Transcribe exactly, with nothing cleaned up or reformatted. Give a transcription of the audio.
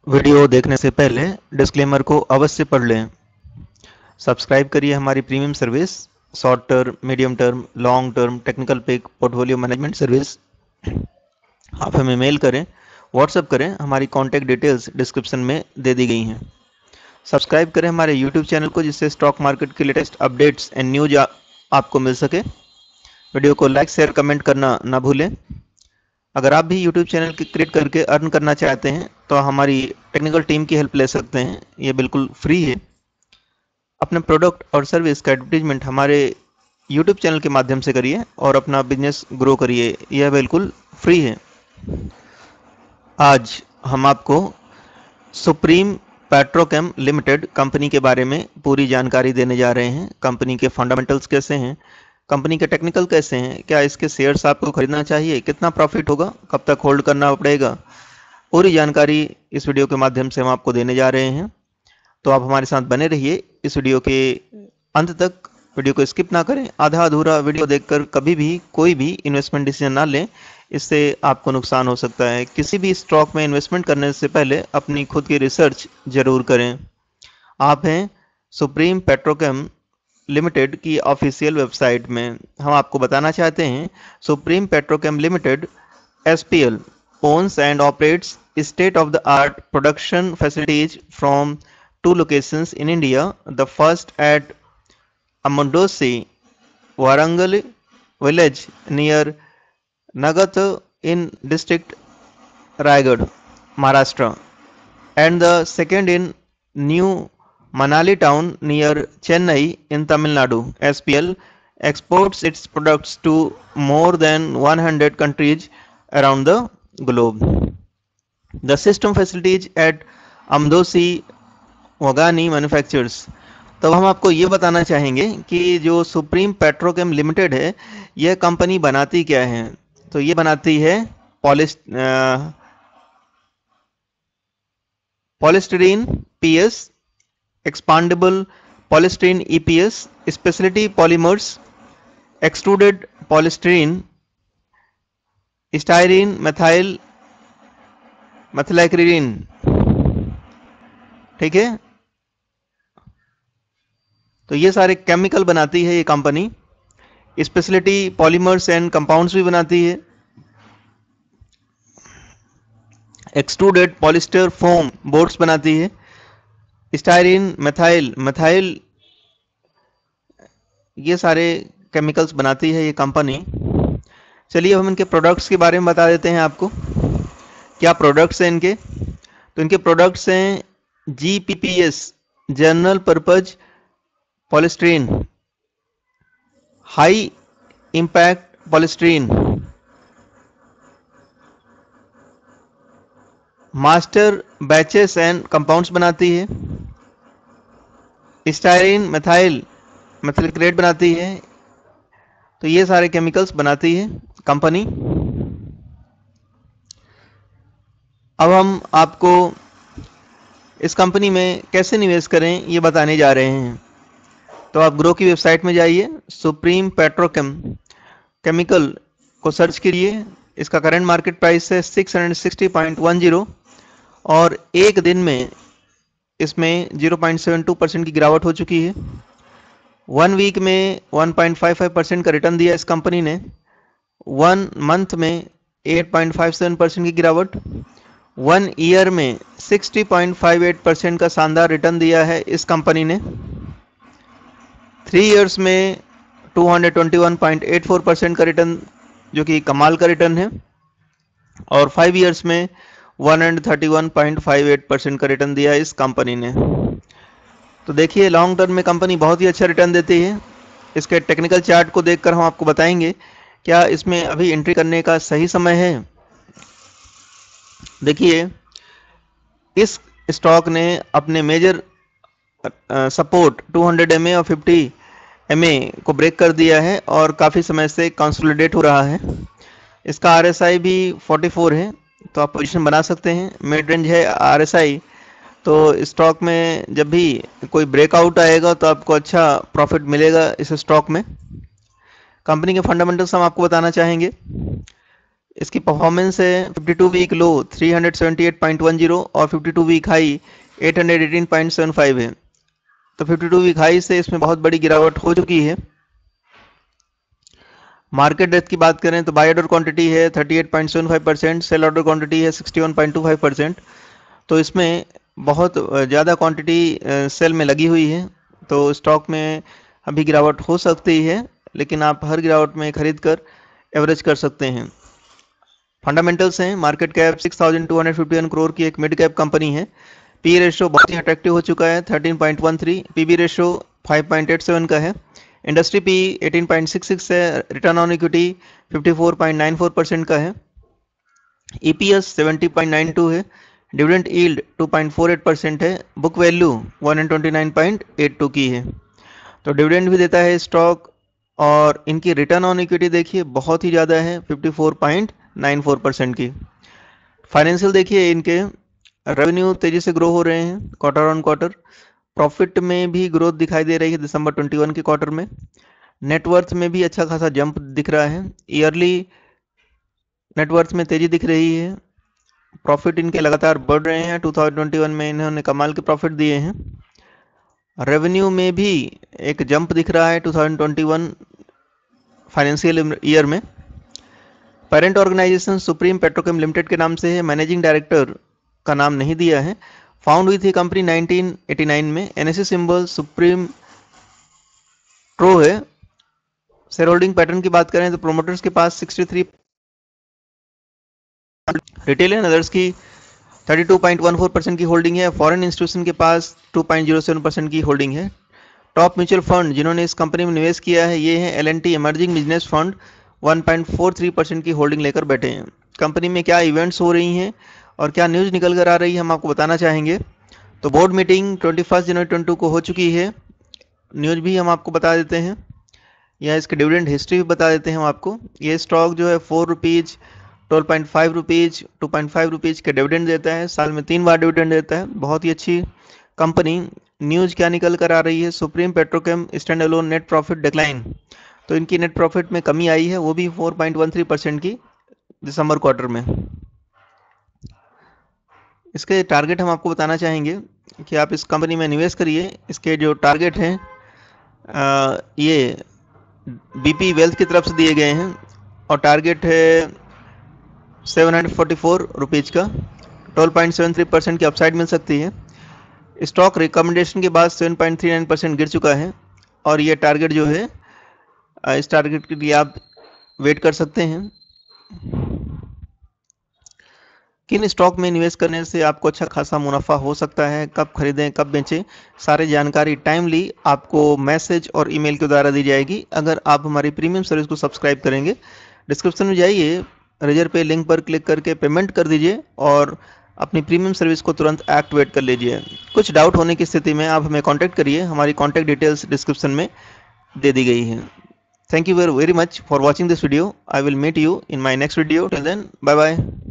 Video देखने से पहले डिस्क्लेमर को अवश्य पढ़ लें। सब्सक्राइब करिए हमारी premium service short term, medium term, long term technical pick portfolio management service. आप हमें मेल करें, व्हाट्सएप करें, हमारी कॉन्टैक्ट डिटेल्स डिस्क्रिप्शन में दे दी गई हैं। सब्सक्राइब करें हमारे यूट्यूब चैनल को, जिससे स्टॉक मार्केट के लेटेस्ट अपडेट्स एंड न्यूज आ, आपको मिल सके। वीडियो को लाइक शेयर कमेंट करना ना भूलें। अगर आप भी यूट्यूब चैनल क्रिएट करके अर्न करना चाहते हैं तो हमारी टेक्निकल टीम की हेल्प ले सकते हैं। ये बिल्कुल फ्री है। अपने प्रोडक्ट और सर्विस का एडवर्टीजमेंट हमारे यूट्यूब चैनल के माध्यम से करिए और अपना बिजनेस ग्रो करिए। यह बिल्कुल फ्री है। आज हम आपको सुप्रीम पेट्रोकेम लिमिटेड कंपनी के बारे में पूरी जानकारी देने जा रहे हैं। कंपनी के फंडामेंटल्स कैसे हैं, कंपनी के टेक्निकल कैसे हैं, क्या इसके शेयर्स आपको खरीदना चाहिए, कितना प्रॉफिट होगा, कब तक होल्ड करना पड़ेगा, पूरी जानकारी इस वीडियो के माध्यम से हम आपको देने जा रहे हैं। तो आप हमारे साथ बने रहिए इस वीडियो के अंत तक। वीडियो को स्किप ना करें। आधा अधूरा वीडियो देखकर कभी भी कोई भी इन्वेस्टमेंट डिसीजन ना लें, इससे आपको नुकसान हो सकता है। किसी भी स्टॉक में इन्वेस्टमेंट करने से पहले अपनी खुद की रिसर्च जरूर करें। आप हैं सुप्रीम पेट्रोकेम लिमिटेड की ऑफिशियल वेबसाइट में। हम आपको बताना चाहते हैं Supreme Petrochem Limited S P L owns and operates state-of-the-art production facilities from two locations in India. The first at Amondosi, Warangal village near Nagat in district Raigad, Maharashtra, and the second in New Manali town near Chennai in Tamil Nadu. S P L exports its products to more than one hundred countries around the globe. The system facilities at Amdosi Wagani manufactures. तो हम आपको ये बताना चाहेंगे कि जो supreme Petrochem limited है, यह कंपनी बनाती क्या है। तो ये बनाती है polys polystyrene PS, expandable polystyrene EPS, speciality polymers, extruded polystyrene, styrene, methyl methacrylate. ठीक है, तो ये सारे केमिकल बनाती है ये company. Speciality polymers and compounds भी बनाती है। एक्सट्रूडेड पॉलिस्टर फोम बोर्ड्स बनाती है। स्टाइरीन, मेथाइल मेथाइल ये सारे केमिकल्स बनाती है ये कंपनी। चलिए हम इनके प्रोडक्ट्स के बारे में बता देते हैं आपको। क्या प्रोडक्ट्स हैं इनके। तो इनके प्रोडक्ट्स हैं G P P S, general purpose polystyrene, high impact polystyrene, master batches and compounds बनाती है। स्टाइरीन, मेथाइल मेथिलक्रेट बनाती है। तो ये सारे केमिकल्स बनाती है कंपनी। अब हम आपको इस कंपनी में कैसे निवेश करें ये बताने जा रहे हैं। तो आप ग्रो की वेबसाइट में जाइए, सुप्रीम पेट्रोकेम केमिकल को सर्च करिए। इसका करंट मार्केट प्राइस है six hundred sixty point one zero और एक दिन में इसमें zero point seven two percent की गिरावट हो चुकी है। वन वीक में one point five five percent का रिटर्न दिया इस कंपनी ने। वन मंथ में eight point five seven percent की गिरावट। वन ईयर में sixty point five eight percent का शानदार रिटर्न दिया है इस कंपनी ने। थ्री इयर्स में two hundred twenty one point eight four percent का रिटर्न, जो कि कमाल का रिटर्न है। और फाइव इयर्स में one hundred thirty one point five eight percent का रिटर्न दिया है इस कंपनी ने। तो देखिए लॉन्ग टर्म में कंपनी बहुत ही अच्छा रिटर्न देती है। इसके टेक्निकल चार्ट को देखकर हम आपको बताएंगे क्या इसमें अभी एंट्री करने का सही समय है। देखिए इस स्टॉक ने अपने major support two hundred M A और फिफ्टी एम ए को ब्रेक कर दिया है और काफ़ी समय से कंसोलिडेट हो रहा है। इसका आर एस आई भी फोर्टी फोर है, तो आप पोजीशन बना सकते हैं। मिड रेंज है आर एस आई, तो स्टॉक में जब भी कोई ब्रेकआउट आएगा तो आपको अच्छा प्रॉफिट मिलेगा इस स्टॉक में। कंपनी के फंडामेंटल्स हम आपको बताना चाहेंगे। इसकी परफॉर्मेंस है fifty two week low three seventy eight point one zero और fifty two week high eight eighteen point seven five है। तो फिफ्टी टू वीक हाई से इसमें बहुत बड़ी गिरावट हो चुकी है। मार्केट डेप्थ की बात करें तो बाय ऑर्डर क्वांटिटी है thirty eight point seven five percent, sell order quantity है sixty one point two five percent. तो इसमें बहुत ज़्यादा क्वांटिटी सेल में लगी हुई है। तो स्टॉक में अभी गिरावट हो सकती है, लेकिन आप हर गिरावट में खरीद कर एवरेज कर सकते हैं। फंडामेंटल्स हैं, market cap six thousand two hundred fifty one crore की एक मिड कैप कंपनी है। पी रेशो बहुत ही अट्रैक्टिव हो चुका है thirteen point one three, PB ratio five point eight seven का है, industry P eighteen point six six है, return on equity fifty four point nine four percent का है, EPS seventy point nine two है, dividend yield two point four eight percent है, book value one twenty nine point eight two की है। तो dividend भी देता है स्टॉक, और इनकी रिटर्न ऑन इक्विटी देखिए बहुत ही ज़्यादा है fifty four point nine four percent की। फाइनेंशियल देखिए, इनके रेवेन्यू तेजी से ग्रो हो रहे हैं क्वार्टर ऑन क्वार्टर, प्रॉफिट में भी ग्रोथ दिखाई दे रही है दिसंबर ट्वेंटी वन के क्वार्टर में, नेटवर्थ में भी अच्छा खासा जंप दिख रहा है, ईयरली नेटवर्थ में तेजी दिख रही है, प्रॉफिट इनके लगातार बढ़ रहे हैं, टू थाउजेंड ट्वेंटी वन में इन्होंने कमाल के प्रॉफिट दिए हैं, रेवेन्यू में भी एक जंप दिख रहा है two thousand twenty one financial year में। Parent organisation Supreme Petrochem limited के नाम से है, मैनेजिंग डायरेक्टर का नाम नहीं दिया है। फाउंड हुई थी कंपनी नाइनटीन एटी नाइन में, एनएससी सिंबल सुप्रीम प्रो है। शेयर होल्डिंग पैटर्न की बात करें तो प्रोमोटर्स के पास sixty three, retail and others की thirty two point one four percent की होल्डिंग है, फॉरेन इंस्टीट्यूशन के पास two point zero seven percent की होल्डिंग है। टॉप म्यूचुअल फंड जिन्होंने इस कंपनी में निवेश किया है ये है L and T emerging business fund, one point four three percent की होल्डिंग लेकर बैठे हैं। कंपनी में क्या इवेंट्स हो रही हैं और क्या न्यूज़ निकल कर आ रही है हम आपको बताना चाहेंगे। तो board meeting twenty first January twenty को हो चुकी है, न्यूज़ भी हम आपको बता देते हैं, या इसके डिविडेंड हिस्ट्री भी बता देते हैं हम आपको। ये स्टॉक जो है four rupees twelve point five rupees two point five rupees के डिविडेंड देता है, साल में तीन बार डिविडेंड देता है, बहुत ही अच्छी कंपनी। न्यूज़ क्या निकल कर आ रही है, Supreme Petrochem standalone net profit decline, तो इनकी नेट प्रॉफिट में कमी आई है, वो भी four point one three percent की दिसंबर क्वार्टर में। इसके टारगेट हम आपको बताना चाहेंगे कि आप इस कंपनी में निवेश करिए। इसके जो टारगेट हैं ये बीपी वेल्थ की तरफ से दिए गए हैं, और टारगेट है seven hundred forty four rupees का, twelve point seven three percent की अपसाइड मिल सकती है। स्टॉक रिकमेंडेशन के बाद seven point three nine percent गिर चुका है, और ये टारगेट जो है इस टारगेट के लिए आप वेट कर सकते हैं। किन स्टॉक में निवेश करने से आपको अच्छा खासा मुनाफा हो सकता है, कब खरीदें कब बेचें, सारी जानकारी टाइमली आपको मैसेज और ईमेल के द्वारा दी जाएगी अगर आप हमारी प्रीमियम सर्विस को सब्सक्राइब करेंगे। डिस्क्रिप्शन में जाइए, रेजर पे लिंक पर क्लिक करके पेमेंट कर दीजिए और अपनी प्रीमियम सर्विस को तुरंत एक्टिवेट कर लीजिए। कुछ डाउट होने की स्थिति में आप हमें कॉन्टैक्ट करिए, हमारी कॉन्टैक्ट डिटेल्स डिस्क्रिप्शन में दे दी गई हैं। Thank you very very much for watching this video. I will meet you in my next video. Till then, bye bye.